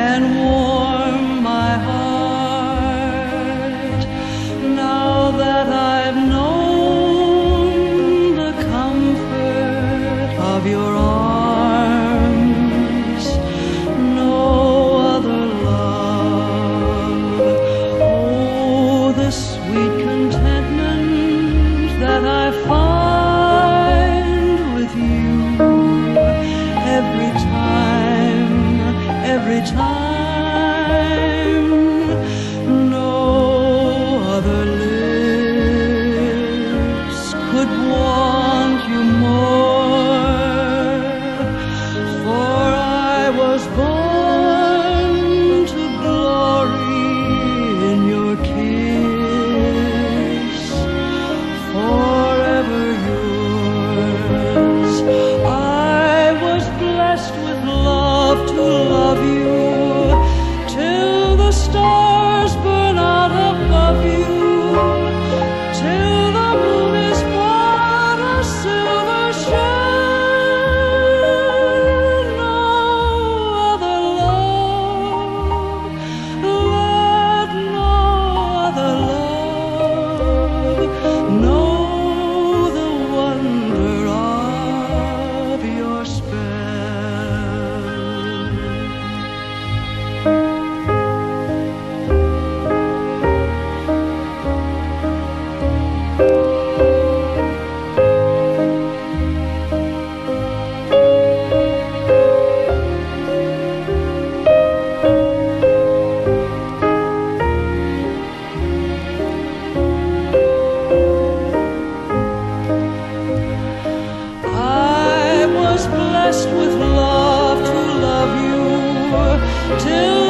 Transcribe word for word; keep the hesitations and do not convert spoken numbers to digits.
and warm my heart. Now that I've known the comfort of your arms, no other love, oh, the sweet contentment that I find with you every time, every time, no other lips could want you more, for I was born to glory in your kiss, forever yours. I was blessed with love to love you till the stars burn out above you, till the moon is but a silver shell. No other love, let no other love know the wonder of your spell. I was blessed with love to love you till